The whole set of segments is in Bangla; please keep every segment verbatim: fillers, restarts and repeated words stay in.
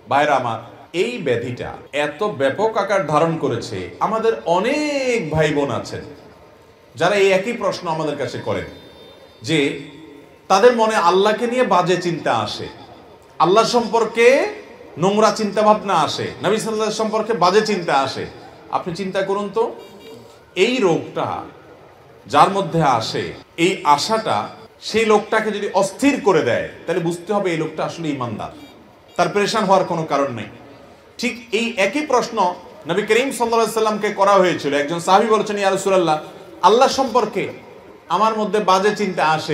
ভাইরা আমার, এই ব্যাধিটা এত ব্যাপক আকার ধারণ করেছে, আমাদের অনেক ভাই বোন আছেন যারা এই একই প্রশ্ন আমাদের কাছে করেন যে তাদের মনে আল্লাহকে নিয়ে বাজে চিন্তা আসে, আল্লাহ সম্পর্কে নোংরা চিন্তা ভাবনা আসে, নবী সাল্লাল্লাহু আলাইহি ওয়াসাল্লাম সম্পর্কে বাজে চিন্তা আসে। আপনি চিন্তা করুন তো, এই রোগটা যার মধ্যে আসে, এই আশাটা সেই লোকটাকে যদি অস্থির করে দেয়, তাহলে বুঝতে হবে এই লোকটা আসলে ঈমানদার, তার পেরেশান হওয়ার কোনো কারণ নেই। ঠিক এই একই প্রশ্ন নবী করিম সাল্লাল্লাহু আলাইহি ওয়াসাল্লামকে করা হয়েছিল। একজন সাহাবী বলেছেন, ইয়া রাসূলুল্লাহ, আল্লাহ সম্পর্কে আমার মধ্যে বাজে চিন্তা আসে,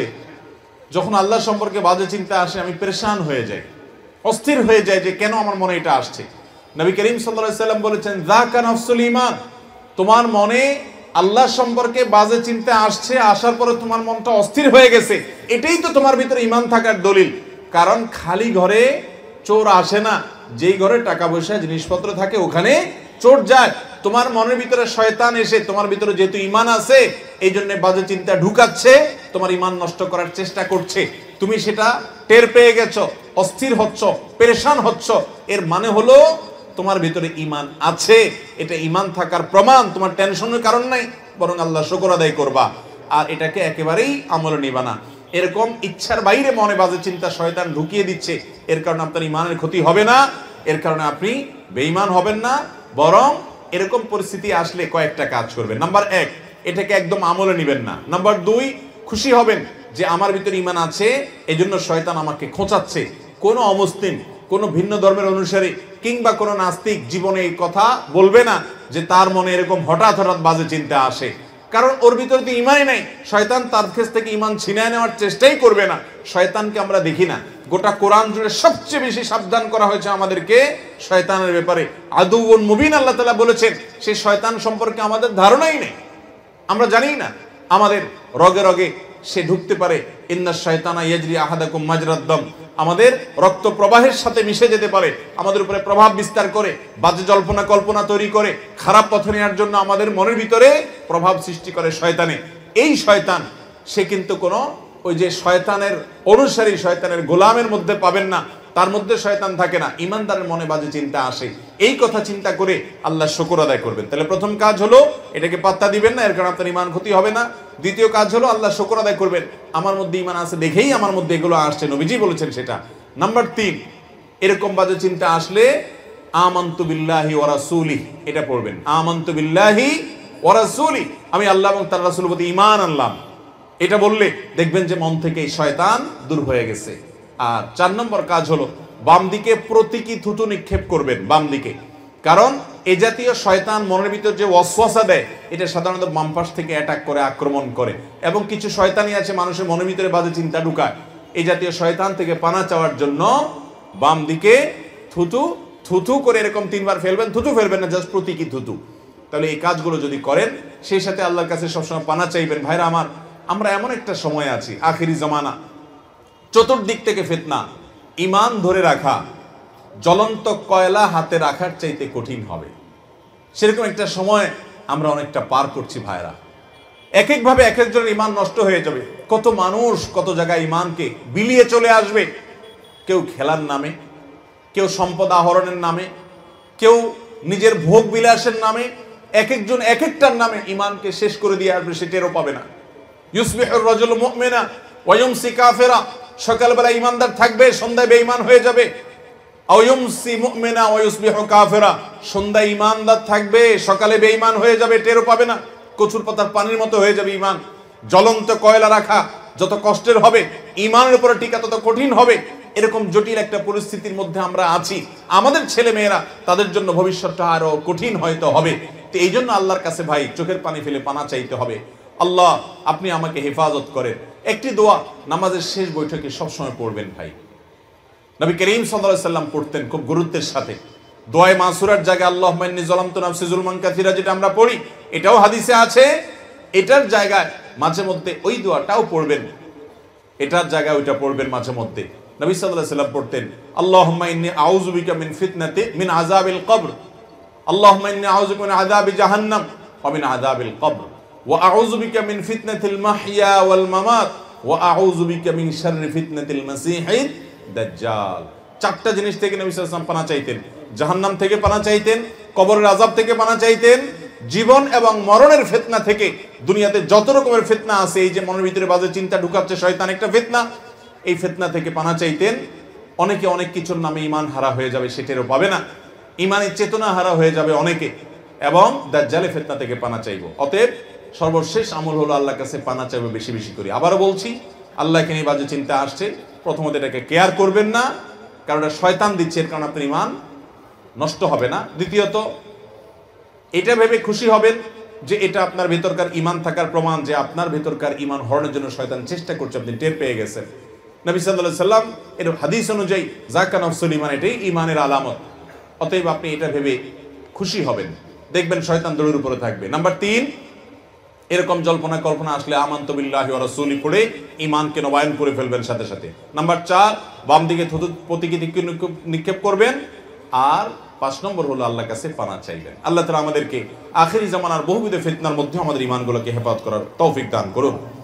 যখন আল্লাহ সম্পর্কে বাজে চিন্তা আসে আমি পেরেশান হয়ে যাই, অস্থির হয়ে যায় যে কেন আমার মনে এটা আসছে। নবী করিম সাল্লাল্লাহু আলাইহি ওয়াসাল্লাম বলেছেন, যাকা নাফসুল ঈমান, তোমার মনে আল্লাহ সম্পর্কে বাজে চিন্তা আসছে, আসার পরে তোমার মনটা অস্থির হয়ে গেছে, এটাই তো তোমার ভিতরে ঈমান থাকার দলিল। কারণ খালি ঘরে চোর আসে না, যেই ঘরে টাকা পয়সা জিনিসপত্র থাকে ওখানে চোর যায়। তোমার মনের ভিতরে শয়তান এসে তোমার ভিতরে যেহেতু ঈমান আছে, এই জন্য বাজে চিন্তা ঢুকাচ্ছে, তোমার ঈমান নষ্ট করার চেষ্টা করছে। তুমি সেটা টের পেয়ে গেছো, অস্থির হচ্ছ, পেরেশান হচ্ছ, এর মানে হলো তোমার ভিতরে ঈমান আছে। এটা ঈমান থাকার প্রমাণ, তোমার টেনশনের কারণ নাই, বরং আল্লাহ শুকর আদায় করবা। আর এটাকে একেবারেই আমলে নিবা না। এরকম ইচ্ছার বাইরে মনে বাজে চিন্তা শয়তান ঢুকিয়ে দিচ্ছে, এর কারণে আপনার ঈমানের ক্ষতি হবে না, এর কারণে আপনি বেঈমান হবেন না, বরং এরকম পরিস্থিতি আসলে কয়েকটা কাজ করবেন। নাম্বার এক, এটাকে একদম আমলে নিবেন না। নাম্বার দুই, খুশি হবেন যে আমার ভিতরে ঈমান আছে, এজন্য শয়তান আমাকে খোঁচাচ্ছে। কোনো অমুসলিম, কোনো ভিন্ন ধর্মের অনুসারী কিংবা কোনো নাস্তিক জীবনে এই কথা বলবে না যে তার মনে এরকম হঠাৎ হঠাৎ বাজে চিন্তা আসে, কারণ ওর ভিতরে তো ঈমানই নাই। শয়তান তার কাছ থেকে ঈমান ছিনিয়ে নেওয়ার চেষ্টাই করবে না। শয়তানকে আমরা দেখি না, গোটা কোরআন জুড়ে সবচেয়ে বেশি সাবধান করা হয়েছে আমাদেরকে শয়তানের ব্যাপারে। আদুউন মুবিন আল্লাহ তাআলা বলেছেন, সেই শয়তান সম্পর্কে আমাদের ধারণাই নেই, আমরা জানি না। আমাদের রগে রগে সে ঢুকতে পারে, ইন্না শায়তানা ইয়াজরি আহাদাকুম মাজরাদ দাম, আমাদের রক্ত প্রবাহের সাথে মিশে যেতে পারে, আমাদের উপরে প্রভাব বিস্তার করে, বাজে জল্পনা কল্পনা তৈরি করে, খারাপ পথে নেওয়ার জন্য আমাদের মনের ভিতরে প্রভাব সৃষ্টি করে শয়তানে। এই শয়তান সে কিন্তু কোনো ওই যে শয়তানের অনুসারী, শয়তানের গোলামের মধ্যে পাবেন না, তার মধ্যে শয়তান থাকে না। ঈমানদারের মনে বাজে চিন্তা আসে, এই কথা চিন্তা করে আল্লাহ শুকর আদায় করবেন। তাহলে প্রথম কাজ হলো এটাকে পাত্তা দিবেন না, এর কারণে আপনার ঈমান ক্ষতি হবে না। দ্বিতীয় কাজ হলো আল্লাহ শুকর আদায় করবেন, আমার মধ্যে ঈমান আছে দেখেই আমার মধ্যে এগুলো আসছে, নবীজি বলেছেন সেটা। নাম্বার তিন, এরকম বাজে চিন্তা আসলে আমানতু বিল্লাহি ওয়া রাসূলিহি, এটা পড়বেন, আমানতু বিল্লাহি ওয়া রাসূলিহি, আমি আল্লাহ এবং তার রাসূলের প্রতি ঈমান আনলাম। এটা বললে দেখবেন যে মন থেকে শয়তান দূর হয়ে গেছে। আর চার নম্বর কাজ হলো বাম দিকে প্রতীকী থুতু নিক্ষেপ করবেন, বাম দিকে। কারণ এই জাতীয় শয়তান মনের ভিতর যে ওয়াসওয়াসা দেয়, এটা সাধারণত বাম পাশ থেকে অ্যাটাক করে, আক্রমণ করে। এবং কিছু শয়তানি আছে মানুষের মনের ভিতরে বাজে চিন্তা ঢুকায়। এই জাতীয় শয়তান থেকে পানা চাওয়ার জন্য বাম দিকে থুতু থুতু করে এরকম তিনবার ফেলবেন, থুতু ফেলবেন না, জাস্ট প্রতীকী থুতু। তাহলে এই কাজগুলো যদি করেন, সেই সাথে আল্লাহর কাছে সবসময় পানা চাইবেন। ভাইরা আমার, আমরা এমন একটা সময় আছি, আখিরি জমানা, চতুর্দিক থেকে ফিতনা, ঈমান ধরে রাখা জ্বলন্ত কয়লা হাতে রাখার চাইতে কঠিন হবে। সেরকম একটা সময় আমরা অনেকটা পার করছি ভাইরা। এক একভাবে এক একজনের ঈমান নষ্ট হয়ে যাবে। কত মানুষ কত জায়গায় ঈমানকে বিলিয়ে চলে আসবে, কেউ খেলার নামে, কেউ সম্পদ আহরণের নামে, কেউ নিজের ভোগ বিলাসের নামে, এক একজন এক একটার নামে ঈমানকে শেষ করে দিয়ে আসবে, সে টেরও পাবে না। ইউসবিহুর রাজুলু মুমিনা ওয়া ইউমসি কাফিরা, সকালবেলা ঈমানদার থাকবে, সন্ধ্যায় বেঈমান হয়ে যাবে। আও ইউমসি মুমিনা ওয়া ইউসবিহু কাফিরা, সন্ধ্যায় ঈমানদার থাকবে, সকালে বেঈমান হয়ে যাবে, টেরও পাবে না। কচুর পাতার পানির মতো হয়ে যাবে ঈমান। জ্বলন্ত কয়লা রাখা যত কষ্টের হবে, ঈমানের উপরে টিকা তত কঠিন হবে। এরকম জটিল একটা পরিস্থিতির মধ্যে আমরা আছি। আমাদের ছেলে মেয়েরা, তাদের জন্য ভবিষ্যৎটা আরো কঠিন হয়তো হবে। তো এই জন্য আল্লাহর কাছে ভাই চোখের পানি ফেলে পানা চাইতে হবে, আল্লাহ আপনি আমাকে হেফাজত করেন। একটি দোয়া নামাজের শেষ বৈঠকে সবসময় পড়বেন ভাই। নবী করিম সাল্লাল্লাহু আলাইহি সাল্লাম পড়তেন খুব গুরুত্বের সাথে। দোয়ায়ে মাসুরার জায়গায় আল্লাহুম্মা ইন্নী যালামতু নাফসি যুলমান কাসীরা, যেটা আমরা পড়ি, এটাও হাদিসে আছে। এটার জায়গায় মাঝে মধ্যে ওই দোয়াটাও পড়বেন, এটার জায়গায় ওইটা পড়বেন মাঝে মধ্যে। নবী সাল্লাল্লাহু আলাইহি সাল্লাম পড়তেন, আল্লাহুম্মা ইন্নী আউযু বিকা মিন ফিতনাতি মিন আযাবিল কবর, আল্লাহুম্মা ইন্নী আউযু বিকা মিন আযাবি জাহান্নাম ওয়া মিন আযাবিল কবর, ওয়া আউযু বিকা মিন ফিতনাতিল মাহইয়া ওয়াল মামাত, ওয়া আউযু বিকা মিন শাররি ফিতনাতিল মাসীহিদ দাজ্জাল। চারটা জিনিস থেকে নবী সাল্লাল্লাহু আলাইহি ওয়াসাল্লাম পানা চাইতেন। জাহান্নাম থেকে পানা চাইতেন, কবরের আযাব থেকে পানা চাইতেন, জীবন এবং মরণের ফিতনা থেকে। দুনিয়াতে যত রকমের ফিতনা আছে, এই যে মনের ভিতরে বাজে চিন্তা ঢুকাচ্ছে শয়তান, একটা ফিতনা, এই ফিতনা থেকে পানা চাইতেন। অনেকে অনেক কিছুর নামে ঈমান হারা হয়ে যাবে, সেটারও পাবে না, ঈমানের চেতনা হারা হয়ে যাবে অনেকে, এবং দাজ্জালের ফিতনা থেকে পানা চাইবো। অতএব সর্বশেষ আমল হলো আল্লাহর কাছে পানা চাইবো বেশি বেশি করে। আবারও বলছি, আল্লাহকে নিয়ে বাজে চিন্তা আসছে, প্রথমত এটাকে কেয়ার করবেন না, কারণ এটা শয়তান দিচ্ছে, এর কারণে আপনার ঈমান নষ্ট হবে না। দ্বিতীয়ত, এটা ভেবে খুশি হবেন যে এটা আপনার ভেতরকার ঈমান থাকার প্রমাণ, যে আপনার ভেতরকার ঈমান হরণের জন্য শয়তান চেষ্টা করছে, আপনি টের পেয়ে গেছেন। নবী সাল্লাল্লাহু আলাইহি সাল্লাম এর হাদিস অনুযায়ী যাকা নফসুল ঈমান, এটাই ঈমানের আলামত। অতএব আপনি এটা ভেবে খুশি হবেন, দেখবেন শয়তান দৌড়ের উপরে থাকবে। নাম্বার তিন, এরকম জল্পনা কল্পনা আসলে আমানতু বিল্লাহি ওয়া রাসূলি পড়ে ঈমানকে নবায়ন করে ফেলবেন সাথে সাথে। নাম্বার চার, বাম দিকে থুতু প্রতিকৃতি নিক্ষেপ করবেন। আর পাঁচ নম্বর হলো আল্লাহর কাছে পানা চাইবেন। আল্লাহ তাআলা আমাদেরকে আখিরি জামানার বহুবিধ ফিতনার মধ্যে আমাদের ঈমানগুলোকে হেফাজত করার তৌফিক দান করুন।